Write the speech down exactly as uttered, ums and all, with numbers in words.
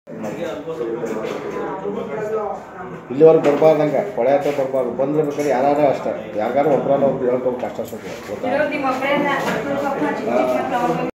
ಇಲ್ಲಿವರೆಗೆ ಬರಬಾರ್ದಂಗೆ ಕೊಳೆ ಹತ್ರ ಬರಬಾರ್ದು. ಬಂದ್ರೆ ಬೇಕಾದ್ರೆ ಯಾರು ಅಷ್ಟೇ ಯಾರಿಗಾರು ಒಬ್ಬರಲ್ಲ ಒಬ್ರು ಹೇಳ್ಕೊಂಡು ಕಷ್ಟ ಸುಖ ಗೊತ್ತಾ.